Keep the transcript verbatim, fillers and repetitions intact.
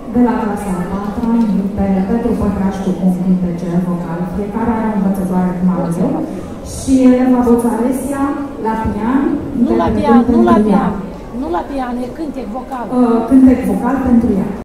de la clasa a patra, pe Petru Pătrașcu cu un cântece vocal. Fiecare are o învățătoare cum am eu. Și eleva Boțaresia la pian. Nu la pian, nu la pian. Nu la pian, e cântec vocal. Uh, cântec vocal pentru ea.